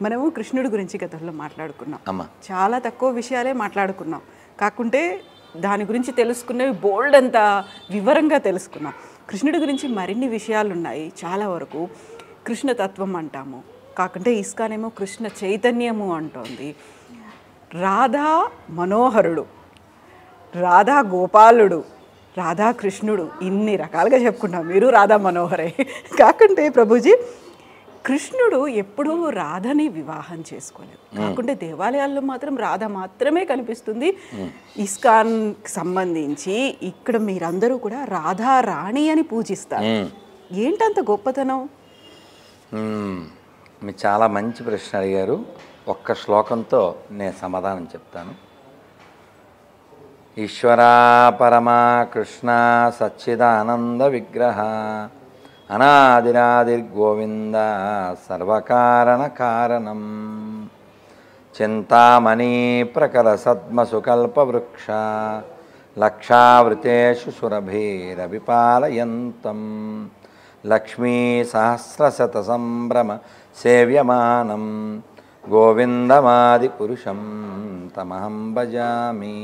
మనము కృష్ణుడి గురించి గతంలో మాట్లాడుకున్నాం. అమ్మ చాలా తక్కువ విషయాలే మాట్లాడుకున్నాం. కాకుంటే దాని గురించి తెలుసుకునేవి బోల్డ్ అంత వివరంగా తెలుసుకున్నాం. కృష్ణుడి గురించి మరిన్ని విషయాలు ఉన్నాయి. చాలా వరకు కృష్ణతత్వం అంటాము, కాకుంటే ఇస్కాన్ ఏమో కృష్ణ చైతన్యము అంటోంది. రాధా మనోహరుడు, రాధా గోపాలుడు, రాధాకృష్ణుడు, ఇన్ని రకాలుగా చెప్పుకుంటాం. మీరు రాధా మనోహరే. కాకుంటే ప్రభుజీ కృష్ణుడు ఎప్పుడూ రాధని వివాహం చేసుకోలేదు. కాకుంటే దేవాలయాల్లో మాత్రం రాధ మాత్రమే కనిపిస్తుంది. ఇస్కాన్కి సంబంధించి ఇక్కడ మీరందరూ కూడా రాధా రాణి అని పూజిస్తారు. ఏంటంత గొప్పతనం? మీరు చాలా మంచి ప్రశ్న అడిగారు. ఒక్క శ్లోకంతో నేను సమాధానం చెప్తాను. ఈశ్వరా పరమా కృష్ణ సచ్చిదానంద విగ్రహ అనాదిరాదిర్గోవింద సర్వకారణ కారణం చింతామణి ప్రకర సద్మసుకల్పవృక్ష లక్షావృతేషు సురభిరవిపాలయంతం లక్ష్మీ సహస్రశత సంభ్రమ సేవ్యమానం గోవిందమాది పురుషం తమహం భజామి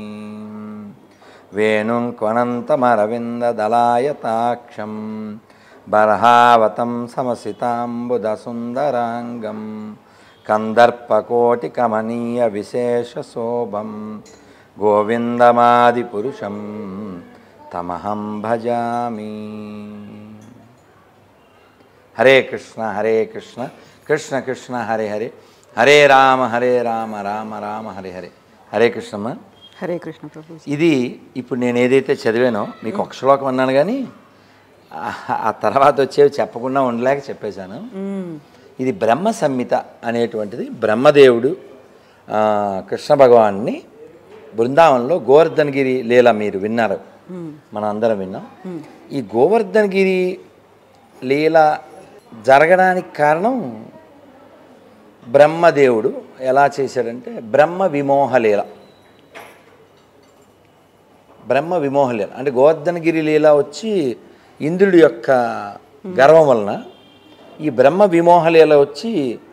వేణుం క్వనంతమరవిందదలాయతాక్షం బర్హావతం సమసితాంబుదసుందరాంగం కందర్పకోటికమనీయ విశేషశోభం గోవిందమాది పురుషం తమహం భజామి. హరే కృష్ణ కృష్ణ కృష్ణ హరే హరే, హరే రామ రామ రామ హరే హరే. హరే కృష్ణమ్మ. హరే కృష్ణ ప్రభు. ఇది ఇప్పుడు నేను ఏదైతే చదివానో మీకు ఒక శ్లోకం అన్నాను, కానీ ఆ తర్వాత వచ్చేవి చెప్పకుండా ఉండలేక చెప్పేశాను. ఇది బ్రహ్మ సంహిత అనేటువంటిది. బ్రహ్మదేవుడు కృష్ణ భగవాన్ని బృందావనంలో గోవర్ధనగిరి లీల మీరు విన్నారు, మనం అందరం విన్నాం. ఈ గోవర్ధనగిరి లీల జరగడానికి కారణం బ్రహ్మదేవుడు ఎలా చేశాడంటే బ్రహ్మ విమోహ లీల అంటే గోవర్ధనగిరి లీల వచ్చి ఇంద్రుడి యొక్క గర్వం వలన, ఈ బ్రహ్మ విమోహ లీల వచ్చి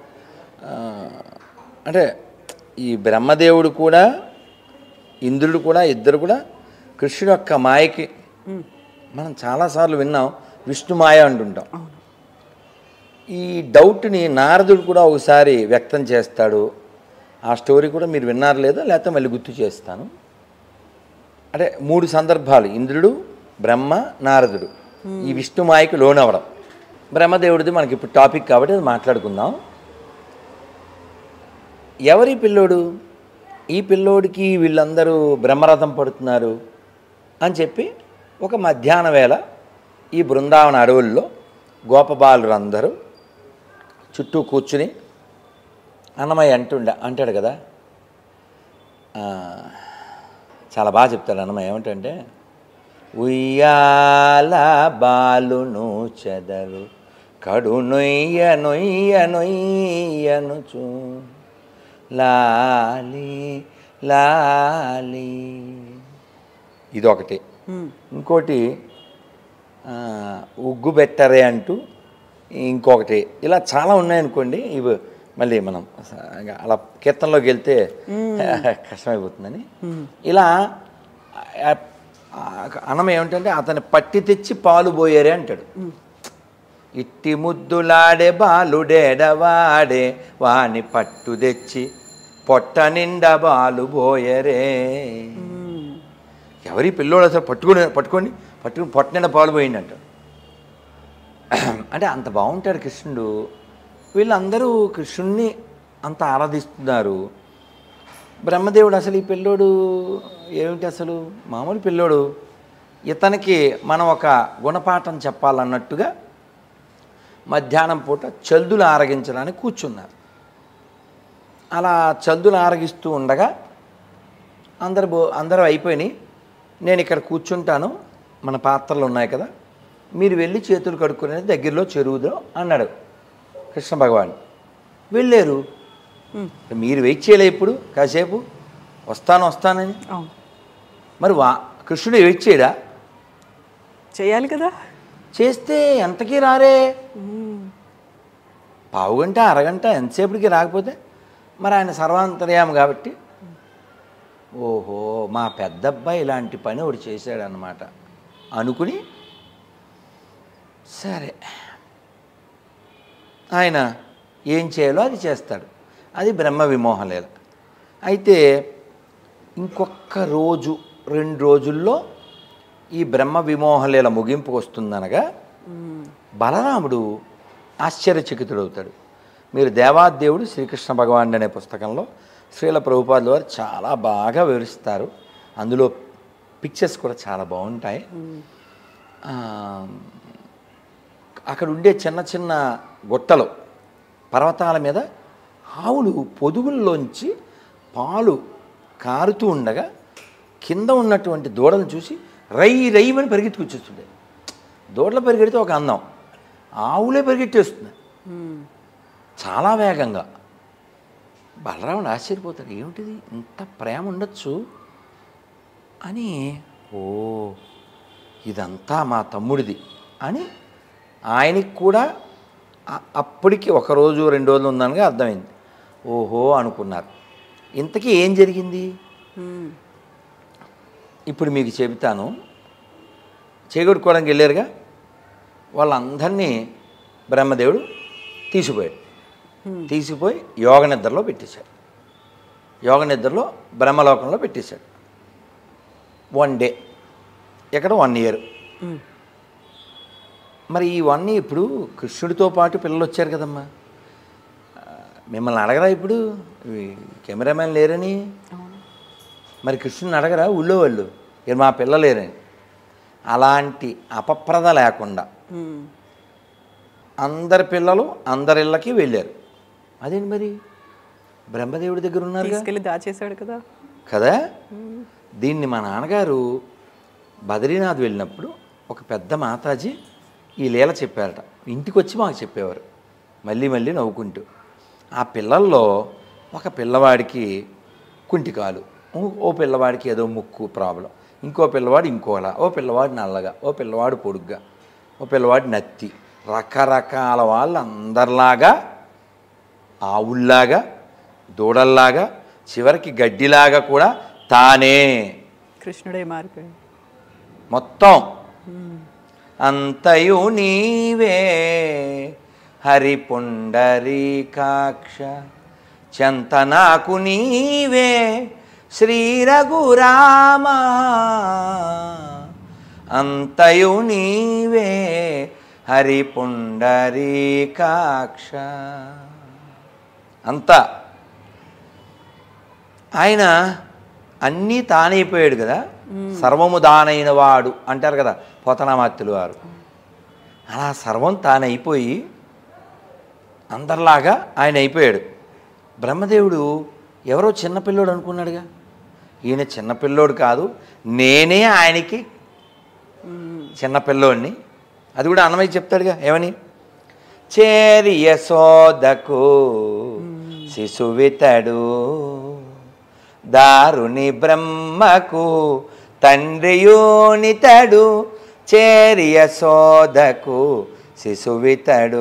అంటే ఈ బ్రహ్మదేవుడు కూడా ఇంద్రుడు కూడా ఇద్దరు కూడా కృష్ణుడి యొక్క మాయకి, మనం చాలాసార్లు విన్నాం విష్ణు మాయ అంటుంటాం. ఈ డౌట్ని నారదుడు కూడా ఒకసారి వ్యక్తం చేస్తాడు. ఆ స్టోరీ కూడా మీరు విన్నారు లేదా, లేకపోతే మళ్ళీ గుర్తు చేస్తాను. అంటే 3 సందర్భాలు, ఇంద్రుడు, బ్రహ్మ, నారదుడు ఈ విష్ణుమాయకి లోనవడం. బ్రహ్మదేవుడిది మనకి ఇప్పుడు టాపిక్ కాబట్టి అది మాట్లాడుకుందాం. ఎవరి పిల్లోడు? ఈ పిల్లోడికి వీళ్ళందరూ బ్రహ్మరథం పడుతున్నారు అని చెప్పి ఒక మధ్యాహ్న వేళ ఈ బృందావన అడవుల్లో గోపబాలురు అందరూ చుట్టూ కూర్చుని అన్నమయ్య అంటాడు కదా, చాలా బాగా చెప్తాడు అన్నమయ్య. ఏమిటంటే ఉయ్యాల బాలును చెదరు కడు నొయ్య నొయ్య నొయ్యనుచు లాలి లాలి. ఇదొకటి. ఇంకోటి ఉగ్గు బెట్టరే అంటూ ఇంకొకటి. ఇలా చాలా ఉన్నాయనుకోండి. ఇవి మళ్ళీ మనం అలా కీర్తనలోకి వెళ్తే కష్టమైపోతుందని ఇలా అన్నం ఏమిటంటే అతని పట్టి తెచ్చి పాలు పోయారే అంటాడు. ఇట్టి ముద్దులాడే బాలుడేడవాడే వాని పట్టు తెచ్చి పొట్ట నిండా బాలు పోయరే. ఎవరి పిల్లోడు అసలు పట్టుకొని పొట్ట నిండా పాలు పోయిందంట. అంటే అంత బాగుంటాడు కృష్ణుడు. వీళ్ళందరూ కృష్ణుణ్ణి అంత ఆరాధిస్తున్నారు. బ్రహ్మదేవుడు అసలు ఈ పిల్లోడు ఏమిటి, అసలు మామూలు పిల్లోడు, ఇతనికి మనం ఒక గుణపాఠం చెప్పాలన్నట్టుగా మధ్యాహ్నం పూట చల్దులు ఆరగించడానికి కూర్చున్నారు. అలా చల్దులు ఆరగిస్తూ ఉండగా అందరూ అయిపోయినాయి, నేను ఇక్కడ కూర్చుంటాను, మన పాత్రలు ఉన్నాయి కదా, మీరు వెళ్ళి చేతులు కడుక్కునేది దగ్గరలో చెరువుదో అన్నాడు కృష్ణ భగవాన్. వెళ్ళారు. మీరు వెయిట్ చేయలే ఇప్పుడు కాసేపు వస్తానని. మరి కృష్ణుడు వెయిట్ చేయడా? చేయాలి కదా. చేస్తే ఎంతకీ రారే. పావుగంట అరగంట ఎంతసేపటికి రాకపోతే మరి ఆయన సర్వాంతర్యామి కాబట్టి ఓహో మా పెద్దబ్బాయి ఇలాంటి పని ఒకటి చేశాడనమాట అనుకుని సరే ఆయన ఏం చేయాలో అది చేస్తాడు. అది బ్రహ్మ విమోహలీల. అయితే ఇంకొక రోజు 2 రోజుల్లో ఈ బ్రహ్మ విమోహలీల ముగింపుకు వస్తుందనగా బలరాముడు ఆశ్చర్యచకితుడవుతాడు. మీరు దేవాదేవుడు శ్రీకృష్ణ భగవానుడు అనే పుస్తకంలో శ్రీల ప్రభుపాదుల వారు చాలా బాగా వివరిస్తారు. అందులో పిక్చర్స్ కూడా చాలా బాగుంటాయి. అక్కడ ఉండే చిన్న చిన్న గుట్టలు పర్వతాల మీద ఆవులు పొదుగుల్లోంచి పాలు కారుతూ ఉండగా కింద ఉన్నటువంటి దూడలను చూసి రైమని పరిగెత్తుకొచ్చేస్తుండే. దూడలు పరిగెడితే ఒక అందం, ఆవులే పరిగెట్టేస్తుంది చాలా వేగంగా. బలరాముడు ఆశ్చర్యపోతాడు, ఏమిటిది ఇంత ప్రేమ ఉండొచ్చు అని. ఓ ఇదంతా మా తమ్ముడిది అని ఆయనకి కూడా అప్పటికి 1 రోజు 2 రోజులు ఉందనగా అర్థమైంది. ఓహో అనుకున్నారు. ఇంతకీ ఏం జరిగింది ఇప్పుడు మీకు చెబుతాను. చేగొట్టుకోవడానికి వెళ్ళారుగా, వాళ్ళందరినీ బ్రహ్మదేవుడు తీసిపోయి యోగ నిద్రలో పెట్టేశాడు. యోగ నిద్రలో బ్రహ్మలోకంలో పెట్టేశాడు. 1 డే, ఇక్కడ 1 ఇయర్. మరి ఈ 1 ఇప్పుడు కృష్ణుడితో పాటు పిల్లలు వచ్చారు కదమ్మా, మిమ్మల్ని అడగరా ఇప్పుడు కెమెరామెన్ లేరని? మరి కృష్ణుని అడగరా ఊళ్ళో వాళ్ళు మా పిల్లలేరని? అలాంటి అపప్రద లేకుండా అందరి పిల్లలు అందరిళ్ళకి వెళ్ళారు. అదేంటి మరి బ్రహ్మదేవుడి దగ్గర ఉన్నారు, దాచేశాడు కదా కదా. దీన్ని మా నాన్నగారు బద్రీనాథ్ వెళ్ళినప్పుడు ఒక పెద్ద మాతాజీ ఈ లీల చెప్పారట. ఇంటికి వచ్చి మాకు చెప్పేవారు మళ్ళీ మళ్ళీ నవ్వుకుంటూ. ఆ పిల్లల్లో ఒక పిల్లవాడికి కుంటికాలు, ఓ పిల్లవాడికి ఏదో ముక్కు ప్రాబ్లం, ఇంకో పిల్లవాడు ఇంకోలా, ఓ పిల్లవాడు నల్లగా, ఓ పిల్లవాడు పొడుగ్గా, ఓ పిల్లవాడు నత్తి, రకరకాల వాళ్ళు అందరిలాగా ఆవుల్లాగా దూడల్లాగా చివరికి గడ్డిలాగా కూడా తానే కృష్ణుడే మారిపోయాడు మొత్తం. అంతయు నీవే హరిపుండరీకాక్ష చంతనాకు నీవే శ్రీ రఘురామ అంతయు నీవే హరిపుండరీకాక్ష. అంతా ఆయన అన్నీ తానైపోయాడు కదా, సర్వము దానైన వాడు అంటారు కదా పోతనామాత్యులు వారు. అలా సర్వం తానైపోయి అందరిలాగా ఆయన అయిపోయాడు. బ్రహ్మదేవుడు ఎవరో చిన్నపిల్లోడు అనుకున్నాడుగా, ఈయన చిన్నపిల్లోడు కాదు, నేనే ఆయనకి చిన్నపిల్లోడిని. అది కూడా అన్నమయ్య చెప్తాడుగా, ఏమని? చేరి యశోదకు శిశువితడు దారుని బ్రహ్మకు తండ్రియోనితడు చేరి యశోదకు శిశువితడు.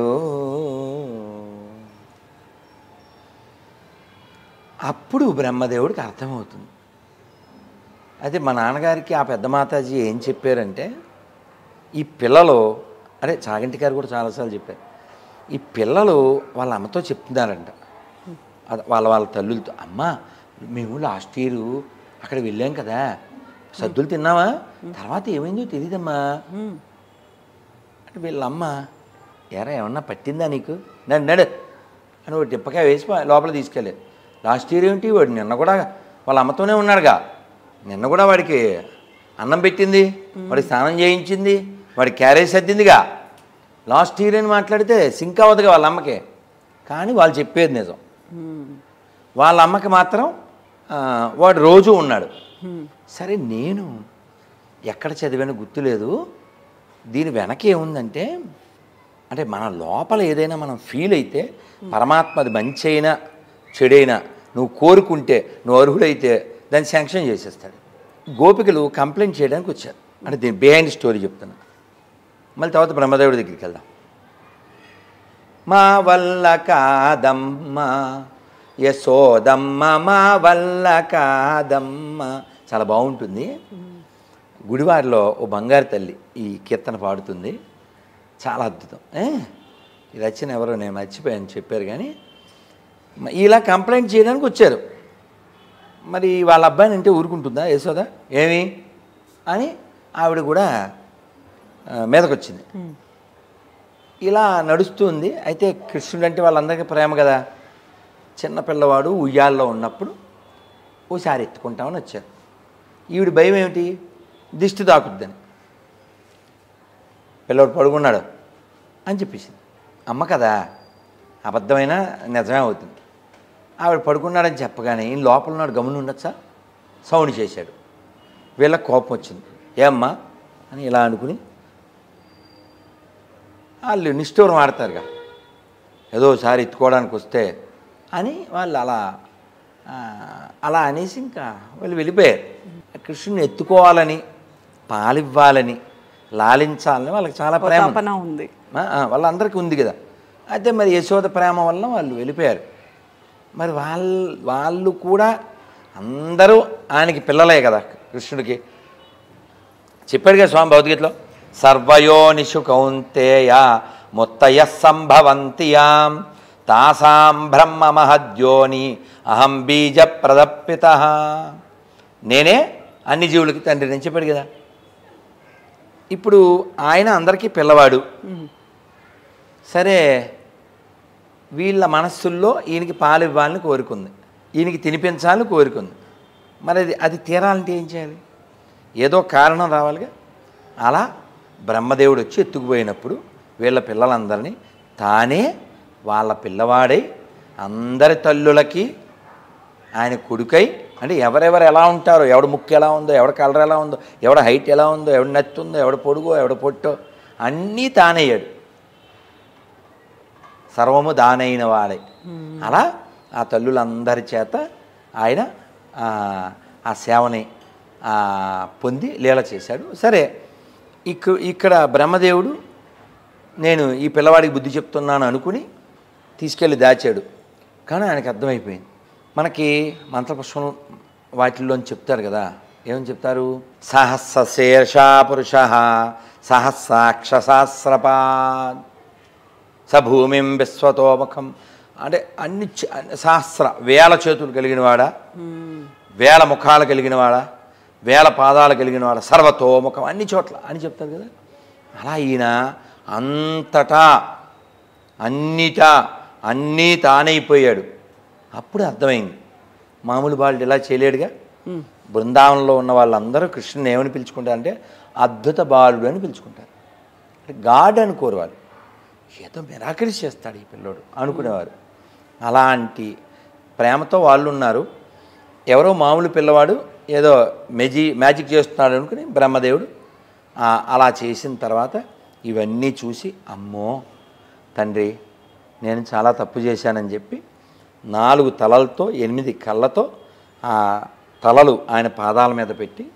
అప్పుడు బ్రహ్మదేవుడికి అర్థమవుతుంది. అయితే మా నాన్నగారికి ఆ పెద్ద మాతాజీ ఏం చెప్పారంటే, ఈ పిల్లలు అరే చాగంటి గారు కూడా చాలాసార్లు చెప్పారు, ఈ పిల్లలు వాళ్ళ అమ్మతో చెప్తున్నారంట, వాళ్ళ తల్లులతో, అమ్మ మేము లాస్ట్ ఇయర్ అక్కడ వెళ్ళాం కదా, సద్దులు తిన్నావా, తర్వాత ఏమైందో తెలియదమ్మా అంటే వీళ్ళమ్మ, ఎరా ఏమన్నా పట్టిందా నీకు, నడు అని ఒక టిప్పకాయ వేసి లోపల తీసుకెళ్ళేది. లాస్ట్ ఇయర్ ఏంటి, వాడు నిన్న కూడా వాళ్ళ అమ్మతోనే ఉన్నాడుగా, నిన్న కూడా వాడికి అన్నం పెట్టింది, వాడికి స్నానం చేయించింది, వాడికి క్యారేజ్ సర్దిందిగా. లాస్ట్ ఇయర్ అని మాట్లాడితే సింక్ అవ్వదుగా వాళ్ళ అమ్మకి. కానీ వాళ్ళు చెప్పేది నిజం. వాళ్ళ అమ్మకి మాత్రం వాడు రోజు ఉన్నాడు. సరే నేను ఎక్కడ చదివానో గుర్తులేదు, దీని వెనక ఏముందంటే, అంటే మన లోపల ఏదైనా మనం ఫీల్ అయితే పరమాత్మ అది మంచి అయినా చెడైనా నువ్వు కోరుకుంటే నువ్వు అర్హుడైతే దాన్ని శాంక్షన్ చేసేస్తాడు. గోపికలు కంప్లైంట్ చేయడానికి వచ్చారు, అంటే దీని బిహైండ్ స్టోరీ చెప్తున్నా. మళ్ళీ తర్వాత బ్రహ్మదేవుడి దగ్గరికి వెళ్దాం. మా వల్ల కాదమ్మ, యశోదమ్మ మా వల్ల కాదమ్మ. చాలా బాగుంటుంది. గుడివాడలో ఓ బంగారు తల్లి ఈ కీర్తన పాడుతుంది. చాలా అద్భుతం. ఈ రచన ఎవరో నేను మర్చిపోయాను చెప్పారు, కానీ ఇలా కంప్లైంట్ చేయడానికి వచ్చారు. మరి వాళ్ళ అబ్బాయిని అంటే ఊరుకుంటుందా యశోద? ఏమి అని ఆవిడ కూడా మీదకి వచ్చింది. ఇలా నడుస్తుంది. అయితే కృష్ణుడు అంటే వాళ్ళందరికీ ప్రేమ కదా. చిన్నపిల్లవాడు ఉయ్యాల్లో ఉన్నప్పుడు ఓసారి ఎత్తుకుంటామని వచ్చారు. ఈవిడ భయం ఏమిటి? దిష్టి తాకుద్దని. పిల్లవాడు పడుకున్నాడు అని చెప్పేసింది. అమ్మ కదా, అబద్ధమైన నిజమే అవుతుంది. ఆవిడ పడుకున్నాడని చెప్పగానే ఈయన లోపల ఉన్నాడు, గమని ఉండొచ్చా, సౌండ్ చేశాడు. వీళ్ళకి కోపం వచ్చింది. ఏమ్మా అని ఇలా అనుకుని వాళ్ళు నిష్ఠూరం ఆడతారుగా, ఏదోసారి ఎత్తుకోవడానికి వస్తే అని వాళ్ళు అలా అనేసి ఇంకా వాళ్ళు వెళ్ళిపోయారు. కృష్ణుని ఎత్తుకోవాలని, పాలివ్వాలని, లాలించాలని వాళ్ళకి చాలా ప్రేమ ఉంది, వాళ్ళందరికీ ఉంది కదా. అయితే మరి యశోద ప్రేమ వల్ల వాళ్ళు వెళ్ళిపోయారు. మరి వాళ్ళు కూడా అందరూ ఆయనకి పిల్లలే కదా. కృష్ణుడికి చెప్పాడు కదా స్వామి భగవద్గీతలో, సర్వయోనిషు కౌంతేయ ముత్తయ సంభవంతియాం తాసాం బ్రహ్మ మహద్యోని అహం బీజ ప్రదప్పిత. నేనే అన్ని జీవులకి తండ్రి నేను చెప్పాడు కదా. ఇప్పుడు ఆయన అందరికీ పిల్లవాడు. సరే, వీళ్ళ మనస్సుల్లో ఈయనకి పాలు ఇవ్వాలని కోరుకుంది, ఈయనకి తినిపించాలని కోరుకుంది. మరి అది తీరాలంటే ఏం చేయాలి? ఏదో కారణం రావాలిగా. అలా బ్రహ్మదేవుడు వచ్చి ఎత్తుకుపోయినప్పుడు వీళ్ళ పిల్లలందరినీ తానే వాళ్ళ పిల్లవాడై అందరి తల్లులకి ఆయన కొడుకై, అంటే ఎవరెవరు ఎలా ఉంటారో, ఎవడ ముక్కు ఎలా ఉందో, ఎవడ కలర్ ఎలా ఉందో, ఎవడ హైట్ ఎలా ఉందో, ఎవడ నత్తుందో, ఎవడ పొడుగో, ఎవడ పొట్టో అన్నీ తానయ్యాడు. సర్వము దానైన వాడే. అలా ఆ తల్లులందరి చేత ఆయన ఆ సేవని పొంది లీల చేశాడు. సరే, ఇక్కడ బ్రహ్మదేవుడు నేను ఈ పిల్లవాడికి బుద్ధి చెప్తున్నాను అనుకుని తీసుకెళ్ళి దాచాడు. కానీ ఆయనకు అర్థమైపోయింది. మనకి మంత్రపుష్పం వాటిల్లోని చెప్తారు కదా, ఏమని చెప్తారు? సహస్ర శీర్షా పురుష సహస్రాక్ష సహస్రపాద్ సభూమిం విశ్వతోముఖం. అంటే అన్ని సహస్ర వేల చేతులు కలిగినవాడా, వేల ముఖాలు కలిగినవాడా, వేల పాదాలు కలిగినవాడా, సర్వతోముఖం అన్ని చోట్ల అని చెప్తారు కదా. అలా ఈయన అంతటా అన్నీ తానైపోయాడు. అప్పుడు అర్థమైంది, మామూలు వాళ్ళు ఇలా చేయలేడుగా. బృందావనంలో ఉన్న వాళ్ళందరూ కృష్ణుని ఏమని పిలుచుకుంటారంటే అద్భుత బాలుడు అని పిలుచుకుంటారు. అంటే గాడ్ అనుకోరు వాళ్ళు, ఏదో మిరాకిల్స్ చేస్తాడు ఈ పిల్లోడు అనుకునేవారు. అలాంటి ప్రేమతో వాళ్ళు ఉన్నారు. ఎవరో మామూలు పిల్లవాడు ఏదో మ్యాజిక్ చేస్తున్నాడు అనుకుని బ్రహ్మదేవుడు అలా చేసిన తర్వాత ఇవన్నీ చూసి, అమ్మో తండ్రి నేను చాలా తప్పు చేశానని చెప్పి 4 తలలతో 8 కళ్ళతో ఆ తలలు ఆయన పాదాల మీద పెట్టి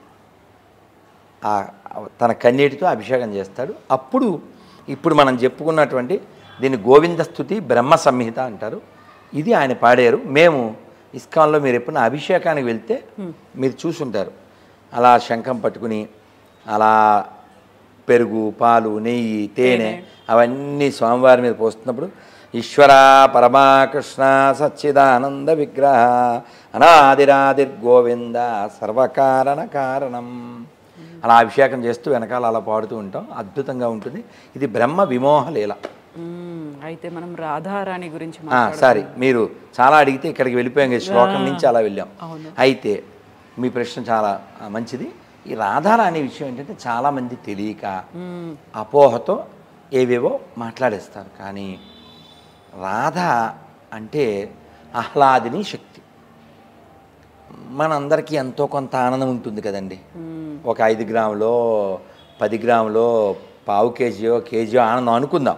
తన కన్నీటితో అభిషేకం చేస్తాడు. అప్పుడు ఇప్పుడు మనం చెప్పుకున్నటువంటి దీన్ని గోవింద స్తుతి బ్రహ్మ సంహిత అంటారు. ఇది ఆయన పాడారు. మేము ఇస్కాన్లో మీరు ఎప్పుడైనా అభిషేకానికి వెళ్తే మీరు చూసుంటారు, అలా శంఖం పట్టుకుని అలా పెరుగు, పాలు, నెయ్యి, తేనె అవన్నీ స్వామివారి మీద పోస్తున్నప్పుడు ఈశ్వర పరమాకృష్ణ సచ్చిదానంద విగ్రహ అనాదిరాదిర్గోవింద సర్వకారణ కారణం అలా అభిషేకం చేస్తూ వెనకాల అలా పాడుతూ ఉంటాం. అద్భుతంగా ఉంటుంది. ఇది బ్రహ్మ విమోహలీల. అయితే మనం రాధారాణి గురించి సారీ, మీరు చాలా అడిగితే ఇక్కడికి వెళ్ళిపోయాం, శ్లోకం నుంచి అలా వెళ్ళాం. అయితే మీ ప్రశ్న చాలా మంచిది. ఈ రాధారాణి విషయం ఏంటంటే చాలామంది తెలియక అపోహతో ఏవేవో మాట్లాడేస్తారు. కానీ రాధ అంటే ఆహ్లాదిని శక్తి. మనందరికీ ఎంతో కొంత ఆనందం ఉంటుంది కదండి. ఒక 5 గ్రాములో 10 గ్రాములో పావు కేజీయో కేజీయో ఆనందం అనుకుందాం.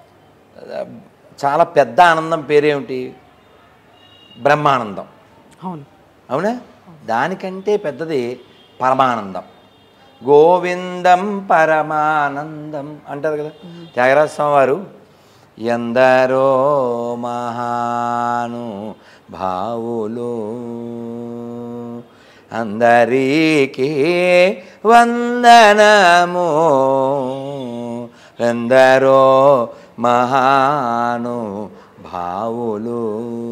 చాలా పెద్ద ఆనందం పేరేమిటి? బ్రహ్మానందం. అవునా? దానికంటే పెద్దది పరమానందం. గోవిందం పరమానందం అంటారు కదా. త్యాగరాజ స్వామి వారు ఎందరో మహాను భావులు అందరికీ వందనము ఎందరో మహాను భావులు.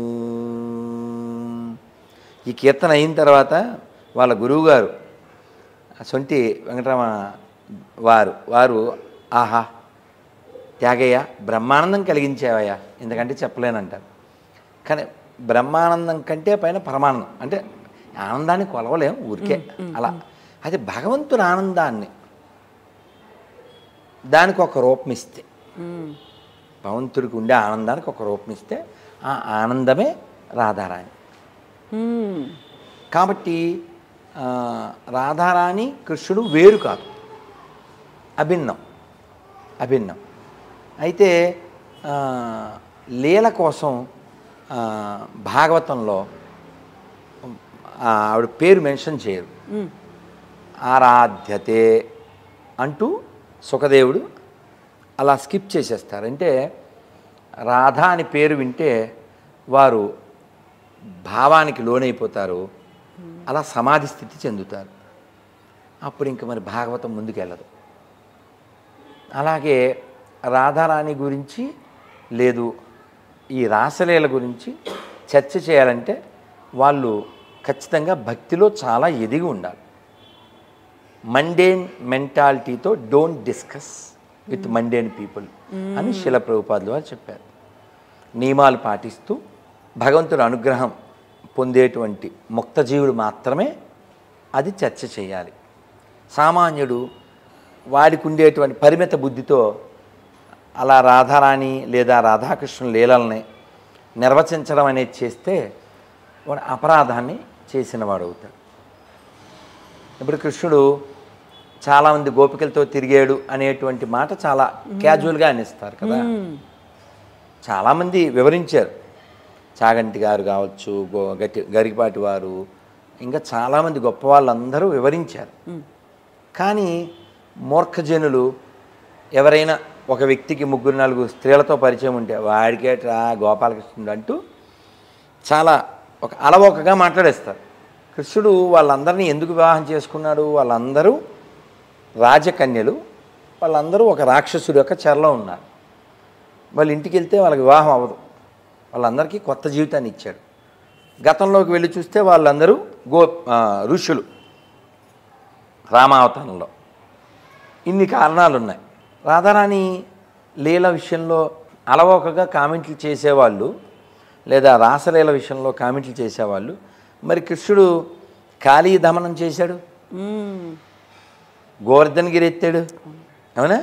ఈ కీర్తన అయిన తర్వాత వాళ్ళ గురువుగారు సొంటి వెంకటరమ వారు ఆహా త్యాగయ్య బ్రహ్మానందం కలిగించేవయ్యా, ఎందుకంటే చెప్పలేనంటారు. కానీ బ్రహ్మానందం కంటే పైన పరమానందం, అంటే ఆనందాన్ని కొలవలేం ఊరికే అలా. అది భగవంతుని ఆనందాన్ని దానికి ఒక రూపం ఇస్తే, భగవంతుడికి ఉండే ఆనందానికి ఒక రూపం ఇస్తే ఆ ఆనందమే రాధారాణి. కాబట్టి రాధారాణి కృష్ణుడు వేరు కాదు, అభిన్నం. అయితే లీల కోసం భాగవతంలో ఆవిడ పేరు మెన్షన్ చేయరు. ఆరాధ్యతే అంటూ సుఖదేవుడు అలా స్కిప్ చేసేస్తారు. అంటే రాధా అని పేరు వింటే వారు భావానికి లోనైపోతారు, అలా సమాధి స్థితి చెందుతారు. అప్పుడు ఇంక మరి భాగవతం ముందుకెళ్ళదు. అలాగే రాధారాణి గురించి లేదు ఈ రాసలీల గురించి చర్చ చేయాలంటే వాళ్ళు ఖచ్చితంగా భక్తిలో చాలా ఎదిగి ఉండాలి. మండేన్ మెంటాలిటీతో don't discuss with mundane people అని శిల ప్రభుపాదులు వారు చెప్పారు. నియమాలు పాటిస్తూ భగవంతుడి అనుగ్రహం పొందేటువంటి ముక్తజీవుడు మాత్రమే అది చర్చ చేయాలి. సామాన్యుడు వాడికి ఉండేటువంటి పరిమిత బుద్ధితో అలా రాధారాణి లేదా రాధాకృష్ణుల లీలల్ని నిర్వచించడం అనేది చేస్తే వాడు అపరాధాన్ని చేసిన వాడు అవుతాడు. ఇప్పుడు కృష్ణుడు చాలామంది గోపికలతో తిరిగాడు అనేటువంటి మాట చాలా క్యాజువల్గా అనిస్తారు కదా. చాలామంది వివరించారు, చాగంటి గారు కావచ్చు, గరికపాటి వారు, ఇంకా చాలామంది గొప్ప వాళ్ళందరూ వివరించారు. కానీ మూర్ఖజనులు ఎవరైనా ఒక వ్యక్తికి 3-4 స్త్రీలతో పరిచయం ఉంటే వాడికేట్రా గోపాలకృష్ణుడు అంటూ చాలా ఒక అలవోకగా మాట్లాడేస్తారు. కృష్ణుడు వాళ్ళందరినీ ఎందుకు వివాహం చేసుకున్నాడు? వాళ్ళందరూ రాజకన్యలు, వాళ్ళందరూ ఒక రాక్షసుడు యొక్క చెరలో ఉన్నారు. వాళ్ళ ఇంటికి వెళ్తే వాళ్ళకి వివాహం అవ్వదు, వాళ్ళందరికీ కొత్త జీవితాన్ని ఇచ్చాడు. గతంలోకి వెళ్ళి చూస్తే వాళ్ళందరూ ఋషులు రామావతారంలో. ఇన్ని కారణాలు ఉన్నాయి. రాధారాణి లీల విషయంలో అలవోకగా కామెంట్లు చేసేవాళ్ళు లేదా రాసలీల విషయంలో కామెంట్లు చేసేవాళ్ళు. మరి కృష్ణుడు కాళీ దమనం చేశాడు, గోవర్ధనగిరి ఎత్తాడు, అవునా?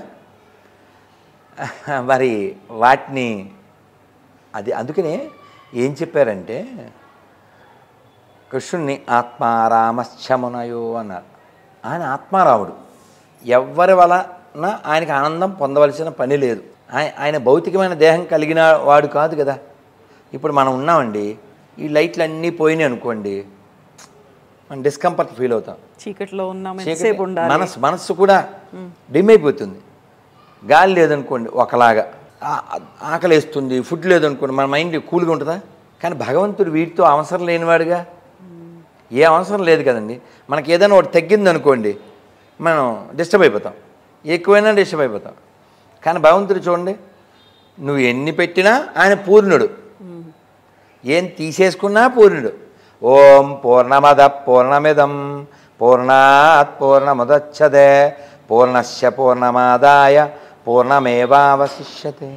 మరి వాటిని అది అందుకనే ఏం చెప్పారంటే కృష్ణుడిని ఆత్మారామశ్చమునయో అన్నారు. ఆయన ఆత్మారాముడు, ఎవ్వరి వలన ఆయనకి ఆనందం పొందవలసిన పని లేదు. ఆయన భౌతికమైన దేహం కలిగిన వాడు కాదు కదా. ఇప్పుడు మనం ఉన్నామండి, ఈ లైట్లు అన్నీ పోయినాయి అనుకోండి, మనం డిస్కంఫర్ట్ ఫీల్ అవుతాం. చీకట్లో ఉన్నాం, మనస్సు కూడా డిమ్ అయిపోతుంది. గాలి లేదనుకోండి ఒకలాగా, ఆకలి వేస్తుంది, ఫుడ్ లేదనుకోండి మన మైండ్ కూల్గా ఉంటుందా? కానీ భగవంతుడు వీటితో అవసరం లేనివాడుగా, ఏ అవసరం లేదు కదండి. మనకి ఏదైనా ఒకటి తగ్గింది అనుకోండి మనం డిస్టర్బ్ అయిపోతాం, ఎక్కువైనా డిస్టర్బ్ అయిపోతాం. కానీ భగవంతుడు చూడండి, నువ్వు ఎన్ని పెట్టినా ఆయన పూర్ణుడు, ఏం తీసేసుకున్నా పూర్ణుడు. ఓం పూర్ణమద పూర్ణమిదం పూర్ణాత్ పూర్ణముదచ్యతే పూర్ణస్య పూర్ణమాదాయ పూర్ణమేవావశిష్యతే.